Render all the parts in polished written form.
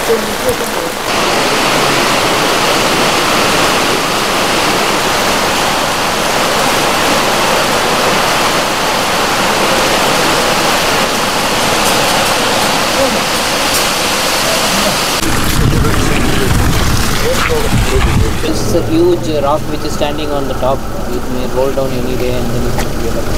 It's a huge rock which is standing on the top. It may roll down any day and then it will get up.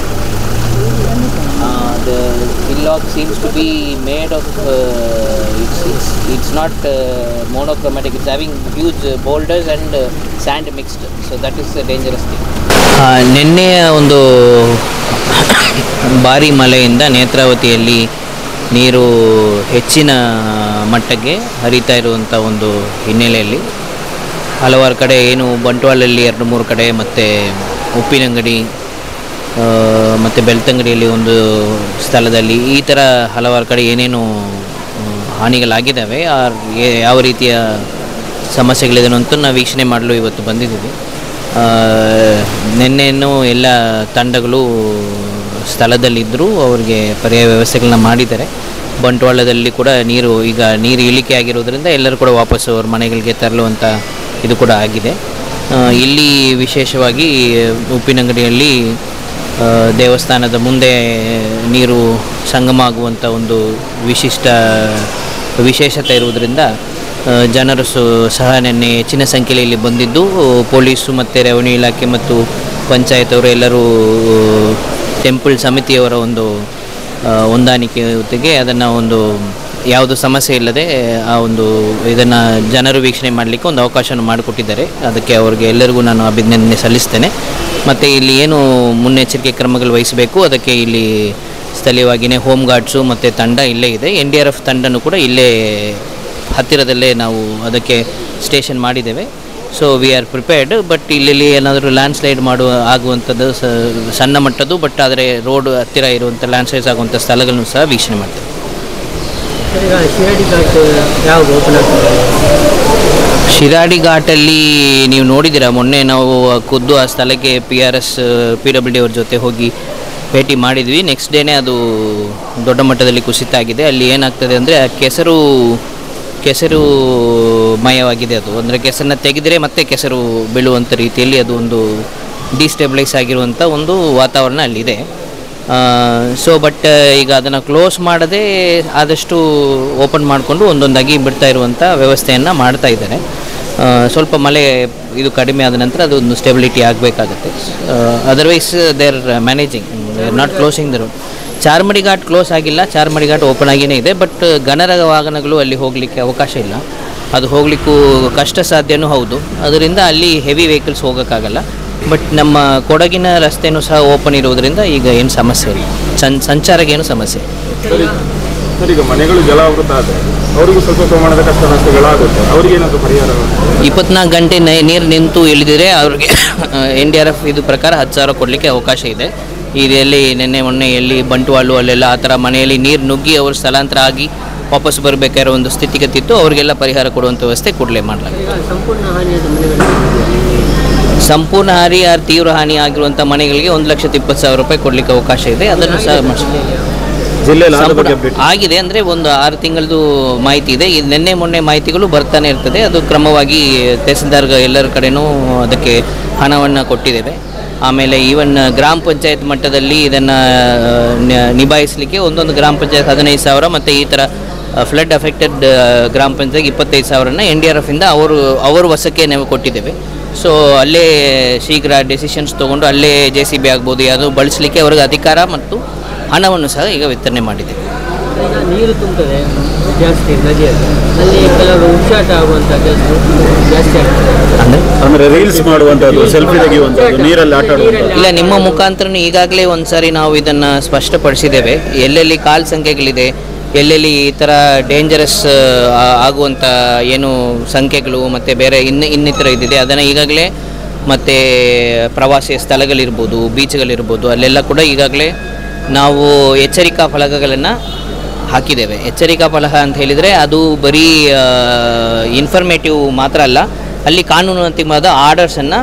The hillock seems to be made of. It's not monochromatic. It's having huge boulders and sand mixed. So that is a dangerous thing. ನಿನ್ನೆಯ ಒಂದು ಭಾರಿ ಮಳೆಯಿಂದ ನೇತ್ರಾವತಿಯಲ್ಲಿ ನೀರು ಹೆಚ್ಚಿನ ಮಟ್ಟಕ್ಕೆ ಹರಿತಾ ಇರುವಂಥ ಒಂದು ಹಿನ್ನೆಲೆಯಲ್ಲಿ ಹಲವಾರು ಕಡೆ ಏನು ಬಂಟ್ವಾಳಲ್ಲಿ 2-3 ಕಡೆ ಮತ್ತು ಉಪ್ಪಿನಂಗಡಿ ಮತ್ತು ಬೆಳ್ತಂಗಡಿಯಲ್ಲಿ ಒಂದು ಸ್ಥಳದಲ್ಲಿ ಈ ಥರ ಹಲವಾರು ಕಡೆ ಏನೇನು ಹಾನಿಗಳಾಗಿದ್ದಾವೆ ಯಾವ ರೀತಿಯ ಸಮಸ್ಯೆಗಳಿದೆ ಅಂತ ನಾವು ವೀಕ್ಷಣೆ ಮಾಡಲು ಇವತ್ತು ಬಂದಿದ್ದೀವಿ. ನಿನ್ನೆಯನ್ನು ಎಲ್ಲ ತಂಡಗಳು ಸ್ಥಳದಲ್ಲಿದ್ದರೂ ಅವರಿಗೆ ಪರ್ಯಾಯ ವ್ಯವಸ್ಥೆಗಳನ್ನ ಮಾಡಿದ್ದಾರೆ. ಬಂಟ್ವಾಳದಲ್ಲಿ ಕೂಡ ನೀರು ಇಳಿಕೆ ಆಗಿರೋದ್ರಿಂದ ಎಲ್ಲರೂ ಕೂಡ ವಾಪಸ್ಸು ಅವ್ರ ಮನೆಗಳಿಗೆ ತರಲುವಂಥ ಇದು ಕೂಡ ಆಗಿದೆ. ಇಲ್ಲಿ ವಿಶೇಷವಾಗಿ ಉಪ್ಪಿನಂಗಡಿಯಲ್ಲಿ ದೇವಸ್ಥಾನದ ಮುಂದೆ ನೀರು ಸಂಗಮ ಆಗುವಂಥ ಒಂದು ವಿಶೇಷತೆ ಇರುವುದರಿಂದ ಜನರು ಸಹ ನಿನ್ನೆ ಹೆಚ್ಚಿನ ಸಂಖ್ಯೆಯಲ್ಲಿ ಬಂದಿದ್ದು ಪೊಲೀಸು ಮತ್ತು ರೆವಿನ್ಯೂ ಇಲಾಖೆ ಮತ್ತು ಪಂಚಾಯತ್ ಅವರು ಎಲ್ಲರೂ ಟೆಂಪಲ್ ಸಮಿತಿಯವರ ಒಂದು ಹೊಂದಾಣಿಕೆ ಜೊತೆಗೆ ಅದನ್ನು ಒಂದು ಯಾವುದು ಸಮಸ್ಯೆ ಇಲ್ಲದೆ ಇದನ್ನು ಜನರು ವೀಕ್ಷಣೆ ಮಾಡಲಿಕ್ಕೆ ಒಂದು ಅವಕಾಶವನ್ನು ಮಾಡಿಕೊಟ್ಟಿದ್ದಾರೆ. ಅದಕ್ಕೆ ಅವರಿಗೆ ಎಲ್ಲರಿಗೂ ನಾನು ಅಭಿನಂದನೆ ಸಲ್ಲಿಸ್ತೇನೆ. ಮತ್ತು ಇಲ್ಲಿ ಏನು ಮುನ್ನೆಚ್ಚರಿಕೆ ಕ್ರಮಗಳು ವಹಿಸಬೇಕು ಅದಕ್ಕೆ ಇಲ್ಲಿ ಸ್ಥಳೀಯವಾಗಿಯೇ ಹೋಮ್ ಗಾರ್ಡ್ಸು ಮತ್ತು ತಂಡ ಇಲ್ಲೇ ಇದೆ. NDRF ತಂಡನೂ ಕೂಡ ಇಲ್ಲೇ ಹತ್ತಿರದಲ್ಲೇ ನಾವು ಅದಕ್ಕೆ ಸ್ಟೇಷನ್ ಮಾಡಿದ್ದೇವೆ. So we are prepared. But ಇಲ್ಲಿ ಏನಾದರೂ ಲ್ಯಾಂಡ್ಸ್ಲೈಡ್ ಆಗುವಂಥದ್ದು ಸಣ್ಣ ಮಟ್ಟದ್ದು, ಬಟ್ ಆದರೆ ರೋಡ್ ಹತ್ತಿರ ಇರುವಂಥ ಲ್ಯಾಂಡ್ಸ್ಲೈಡ್ಸ್ ಆಗುವಂಥ ಸ್ಥಳಗಳನ್ನು ಸಹ ವೀಕ್ಷಣೆ ಮಾಡ್ತೇವೆ. ಶಿರಾಡಿ ಘಾಟಲ್ಲಿ ನೀವು ನೋಡಿದ್ದೀರಾ, ಮೊನ್ನೆ ನಾವು ಖುದ್ದು ಆ ಸ್ಥಳಕ್ಕೆ PWD ಅವ್ರ ಜೊತೆ ಹೋಗಿ ಭೇಟಿ ಮಾಡಿದ್ವಿ. ನೆಕ್ಸ್ಟ್ ಡೇನೇ ಅದು ದೊಡ್ಡ ಮಟ್ಟದಲ್ಲಿ ಕುಸಿತ ಆಗಿದೆ. ಅಲ್ಲಿ ಏನಾಗ್ತದೆ ಅಂದರೆ ಕೆಸರು ಮಯವಾಗಿದೆ. ಅದು ಅಂದರೆ ಕೆಸರನ್ನ ತೆಗೆದರೆ ಮತ್ತೆ ಕೆಸರು ಬೀಳುವಂಥ ರೀತಿಯಲ್ಲಿ ಅದು ಒಂದು ಡಿಸ್ಟೆಬಿಲೈಸ್ ಆಗಿರುವಂಥ ಒಂದು ವಾತಾವರಣ ಅಲ್ಲಿದೆ. ಸೊ ಬಟ್ ಈಗ ಅದನ್ನು ಕ್ಲೋಸ್ ಮಾಡದೆ ಆದಷ್ಟು ಓಪನ್ ಮಾಡಿಕೊಂಡು ಒಂದೊಂದಾಗಿ ಬಿಡ್ತಾ ಇರುವಂಥ ವ್ಯವಸ್ಥೆಯನ್ನು ಮಾಡ್ತಾ ಇದ್ದಾರೆ. ಸ್ವಲ್ಪ ಮಳೆ ಇದು ಕಡಿಮೆ ಆದ ನಂತರ ಅದೊಂದು ಸ್ಟೆಬಿಲಿಟಿ ಆಗಬೇಕಾಗತ್ತೆ. Otherwise they are managing, they are not closing the road. Charmadi ghat close ಆಗಿಲ್ಲ, ಚಾರ್ಮಡಿ ಘಾಟ್ ಓಪನ್ ಆಗಿಯೇ ಇದೆ. ಬಟ್ ಗಣರ ವಾಹನಗಳು ಅಲ್ಲಿ ಹೋಗಲಿಕ್ಕೆ ಅವಕಾಶ ಇಲ್ಲ, ಅದು ಹೋಗಲಿಕ್ಕೂ ಕಷ್ಟ ಸಾಧ್ಯನೂ ಹೌದು. ಅದರಿಂದ ಅಲ್ಲಿ ಹೆವಿ ವೆಹಿಕಲ್ಸ್ ಹೋಗೋಕ್ಕಾಗಲ್ಲ. ಬಟ್ ನಮ್ಮ ಕೊಡಗಿನ ರಸ್ತೆಯೂ ಸಹ ಓಪನ್ ಇರುವುದರಿಂದ ಈಗ ಏನು ಸಮಸ್ಯೆ ಇಲ್ಲ, ಸಂಚಾರಕ್ಕೆ ಏನು ಸಮಸ್ಯೆ ಇಲ್ಲ. ಈಗ ಮನೆಗಳು ಜಲಾವೃತ ಆದರೆ ಅವರಿಗೂ ಸ್ವಲ್ಪ ಪ್ರಮಾಣದ ಕಷ್ಟ ನಷ್ಟಗಳಾಗುತ್ತೆ, ಅವರಿಗೇನಾದರೂ ಪರಿಹಾರ? 24 ಗಂಟೆ ನೀರು ನಿಂತು ಇಳಿದಿದ್ರೆ ಅವ್ರಿಗೆ NDRF ಇದು ಪ್ರಕಾರ 10,000 ಕೊಡಲಿಕ್ಕೆ ಅವಕಾಶ ಇದೆ. ಇದರಲ್ಲಿ ಮೊನ್ನೆ ಎಲ್ಲಿ ಬಂಟ್ವಾಳು ಅಲ್ಲೆಲ್ಲ ಆ ಥರ ಮನೆಯಲ್ಲಿ ನೀರು ನುಗ್ಗಿ ಅವರು ಸ್ಥಳಾಂತರ ಆಗಿ ವಾಪಸ್ ಬರಬೇಕಾಗಿರೋ ಒಂದು ಸ್ಥಿತಿಗತಿ ಇತ್ತು. ಅವರಿಗೆಲ್ಲ ಪರಿಹಾರ ಕೊಡುವಂಥ ವ್ಯವಸ್ಥೆ ಕೂಡಲೇ ಮಾಡಲಾಗಿದೆ. ಸಂಪೂರ್ಣ ಹಾನಿ ತೀವ್ರ ಹಾನಿ ಆಗಿರುವಂಥ ಮನೆಗಳಿಗೆ 1,20,000 ರೂಪಾಯಿ ಕೊಡಲಿಕ್ಕೆ ಅವಕಾಶ ಇದೆ. ಅದನ್ನು ಸಹ ಆಗಿದೆ. ಅಂದರೆ ಒಂದು 6 ತಿಂಗಳದ್ದು ಮಾಹಿತಿ ಇದೆ. ಇದು ಮೊನ್ನೆ ಮಾಹಿತಿಗಳು ಬರ್ತಾನೆ ಇರ್ತದೆ. ಅದು ಕ್ರಮವಾಗಿ ತಹಸೀಲ್ದಾರ್ ಎಲ್ಲರ ಕಡೆನೂ ಅದಕ್ಕೆ ಹಣವನ್ನು ಕೊಟ್ಟಿದ್ದೇವೆ. ಆಮೇಲೆ ಈವನ್ ಗ್ರಾಮ ಪಂಚಾಯತ್ ಮಟ್ಟದಲ್ಲಿ ಇದನ್ನು ನಿಭಾಯಿಸಲಿಕ್ಕೆ ಒಂದೊಂದು ಗ್ರಾಮ ಪಂಚಾಯತ್ 15,000 ಮತ್ತು ಈ ಥರ ಫ್ಲಡ್ ಅಫೆಕ್ಟೆಡ್ ಗ್ರಾಮ ಪಂಚಾಯತ್ಗೆ 25,000ನ NDRFಿಂದ ಅವ್ರ ವಶಕ್ಕೆ ನಾವು ಕೊಟ್ಟಿದ್ದೇವೆ. ಸೊ ಅಲ್ಲೇ ಶೀಘ್ರ ಡೆಸಿಷನ್ಸ್ ತೊಗೊಂಡು ಅಲ್ಲೇ JCB ಆಗ್ಬೋದು ಯಾವುದು ಬಳಸಲಿಕ್ಕೆ ಅವ್ರಿಗೆ ಅಧಿಕಾರ ಮತ್ತು ಹಣವನ್ನು ಸಹ ಈಗ ವಿತರಣೆ ಮಾಡಿದ್ದೇವೆ. ನೀರು ತುಂಬುತ್ತದೆ ಜಾಸ್ತಿ ನದಿಯಲ್ಲಿ, ಅಲ್ಲಿ ಕೆಲವರು ಉಚ್ಚಾಟ ಆಗುವಂಥ ಕೆಲಸ ಜಾಸ್ತಿ ಆಗ್ತದೆ. ಅಂದರೆ ರೀಲ್ಸ್ ಮಾಡುವಂಥದ್ದು, ಸೆಲ್ಫಿ ತೆಗೆಯುವಂಥದ್ದು, ನೀರಲ್ಲಿ ಆಟ ಆಡುವಂಥದ್ದು. ಇಲ್ಲ, ನಿಮ್ಮ ಮುಖಾಂತರ ಈಗಾಗಲೇ ಒಂದು ಸಾರಿ ನಾವು ಇದನ್ನು ಸ್ಪಷ್ಟಪಡಿಸಿದ್ದೇವೆ. ಎಲ್ಲೆಲ್ಲಿ ಕಾಲ್ ಸಂಖ್ಯೆಗಳಿದೆ, ಎಲ್ಲೆಲ್ಲಿ ಈ ಥರ ಡೇಂಜರಸ್ ಆಗುವಂಥ ಏನು ಸಂಖ್ಯೆಗಳು ಮತ್ತು ಬೇರೆ ಇನ್ನಿತರ ಇದ್ದಿದೆ ಅದನ್ನು ಈಗಾಗಲೇ ಮತ್ತು ಪ್ರವಾಸಿ ಸ್ಥಳಗಳಿರ್ಬೋದು, ಬೀಚ್ಗಳಿರ್ಬೋದು, ಅಲ್ಲೆಲ್ಲ ಕೂಡ ಈಗಾಗಲೇ ನಾವು ಎಚ್ಚರಿಕಾ ಫಲಕಗಳನ್ನು ಹಾಕಿದ್ದೇವೆ. ಎಚ್ಚರಿಕಾ ಫಲಕ ಅಂತ ಹೇಳಿದರೆ ಅದು ಬರೀ ಇನ್ಫಾರ್ಮೇಟಿವ್ ಮಾತ್ರ ಅಲ್ಲ, ಅಲ್ಲಿ ಕಾನೂನಾತ್ಮಕವಾದ ಆರ್ಡರ್ಸನ್ನು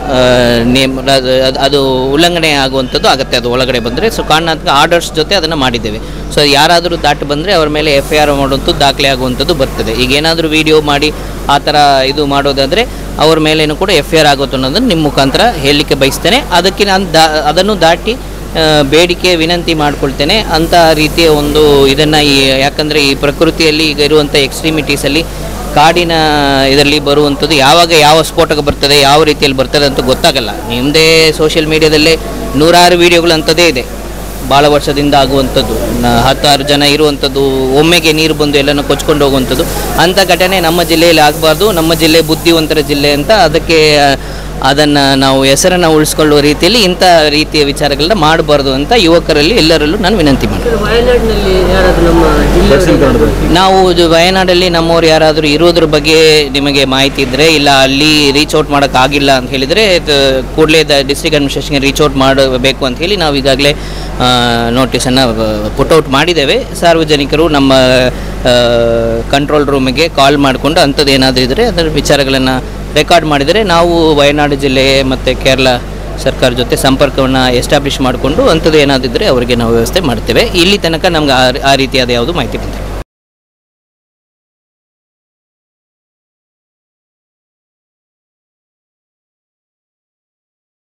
ನೇಮ್ ಅದು ಉಲ್ಲಂಘನೆ ಆಗುವಂಥದ್ದು ಆಗುತ್ತೆ, ಅದು ಒಳಗಡೆ ಬಂದರೆ. ಸೊ ಕಾರಣಾತ್ಮಕ ಆರ್ಡರ್ಸ್ ಜೊತೆ ಅದನ್ನು ಮಾಡಿದ್ದೇವೆ. ಸೊ ಯಾರಾದರೂ ದಾಟಿ ಬಂದರೆ ಅವ್ರ ಮೇಲೆ FIR ಮಾಡುವಂಥದ್ದು, ದಾಖಲೆ ಆಗುವಂಥದ್ದು ಬರ್ತದೆ. ಈಗ ಏನಾದರೂ ವಿಡಿಯೋ ಮಾಡಿ ಆ ಥರ ಇದು ಮಾಡೋದಾದರೆ ಅವ್ರ ಮೇಲೇನೂ ಕೂಡ FIR ಆಗುತ್ತೆ ಅನ್ನೋದನ್ನು ನಿಮ್ಮ ಮುಖಾಂತರ ಹೇಳಲಿಕ್ಕೆ ಬಯಸ್ತೇನೆ. ಅದಕ್ಕೆ ನಾನು ಅದನ್ನು ದಾಟಿ ಬೇಡಿಕೆ ವಿನಂತಿ ಮಾಡ್ಕೊಳ್ತೇನೆ ಅಂತ ರೀತಿಯ ಒಂದು ಇದನ್ನು ಯಾಕಂದರೆ ಈ ಪ್ರಕೃತಿಯಲ್ಲಿ ಈಗ ಇರುವಂಥ ಎಕ್ಸ್ಟ್ರೀಮಿಟೀಸಲ್ಲಿ ಕಾಡಿನ ಇದರಲ್ಲಿ ಬರುವಂಥದ್ದು ಯಾವಾಗ ಯಾವ ಸ್ಫೋಟಕ ಬರ್ತದೆ, ಯಾವ ರೀತಿಯಲ್ಲಿ ಬರ್ತದೆ ಅಂತ ಗೊತ್ತಾಗಲ್ಲ. ನಿಮ್ಮದೇ ಸೋಷಿಯಲ್ ಮೀಡಿಯಾದಲ್ಲೇ ನೂರಾರು ವೀಡಿಯೋಗಳು ಅಂಥದ್ದೇ ಇದೆ, ಭಾಳ ವರ್ಷದಿಂದ ಆಗುವಂಥದ್ದು, 10 ಜನ ಇರುವಂಥದ್ದು, ಒಮ್ಮೆಗೆ ನೀರು ಬಂದು ಎಲ್ಲನೂ ಕೊಚ್ಕೊಂಡು ಹೋಗುವಂಥದ್ದು. ಅಂಥ ಘಟನೆ ನಮ್ಮ ಜಿಲ್ಲೆಯಲ್ಲಿ ಆಗಬಾರ್ದು. ನಮ್ಮ ಜಿಲ್ಲೆ ಬುದ್ಧಿವಂತರ ಜಿಲ್ಲೆ ಅಂತ, ಅದಕ್ಕೆ ಅದನ್ನು ನಾವು ಹೆಸರನ್ನು ಉಳಿಸ್ಕೊಳ್ಳುವ ರೀತಿಯಲ್ಲಿ ಇಂಥ ರೀತಿಯ ವಿಚಾರಗಳನ್ನ ಮಾಡಬಾರ್ದು ಅಂತ ಯುವಕರಲ್ಲಿ ಎಲ್ಲರಲ್ಲೂ ನಾನು ವಿನಂತಿ ಮಾಡ್ತೀನಿ. ವಯನಾಡಿನಲ್ಲಿ ಯಾರಾದರೂ ನಮ್ಮ ನಾವು ವಯನಾಡಲ್ಲಿ ನಮ್ಮವ್ರು ಯಾರಾದರೂ ಇರೋದ್ರ ಬಗ್ಗೆ ನಿಮಗೆ ಮಾಹಿತಿ ಇದ್ದರೆ, ಇಲ್ಲ ಅಲ್ಲಿ ರೀಚ್ ಔಟ್ ಮಾಡೋಕ್ಕಾಗಿಲ್ಲ ಅಂತ ಹೇಳಿದರೆ ಕೂಡಲೇ ಡಿಸ್ಟ್ರಿಕ್ಟ್ ಅಡ್ಮಿನಿಸ್ಟ್ರೇಷನ್ಗೆ ರೀಚ್ ಔಟ್ ಮಾಡಬೇಕು ಅಂತ ಹೇಳಿ ನಾವು ಈಗಾಗಲೇ ನೋಟಿಸನ್ನು ಪುಟ್ಔಟ್ ಮಾಡಿದ್ದೇವೆ. ಸಾರ್ವಜನಿಕರು ನಮ್ಮ ಕಂಟ್ರೋಲ್ ರೂಮಿಗೆ ಕಾಲ್ ಮಾಡಿಕೊಂಡು ಅಂಥದ್ದು ಏನಾದರೂ ಇದ್ದರೆ ಅದರ ವಿಚಾರಗಳನ್ನು ರೆಕಾರ್ಡ್ ಮಾಡಿದರೆ ನಾವು ವಯನಾಡು ಜಿಲ್ಲೆ ಮತ್ತು ಕೇರಳ ಸರ್ಕಾರ ಜೊತೆ ಸಂಪರ್ಕವನ್ನು ಎಸ್ಟಾಬ್ಲಿಷ್ ಮಾಡಿಕೊಂಡು ಅಂಥದ್ದು ಏನಾದಿದ್ದರೆ ಅವರಿಗೆ ನಾವು ವ್ಯವಸ್ಥೆ ಮಾಡ್ತೇವೆ. ಇಲ್ಲಿ ತನಕ ನಮ್ಗೆ ಆ ರೀತಿಯಾದ ಯಾವುದು ಮಾಹಿತಿ ಬಂದಿದೆ.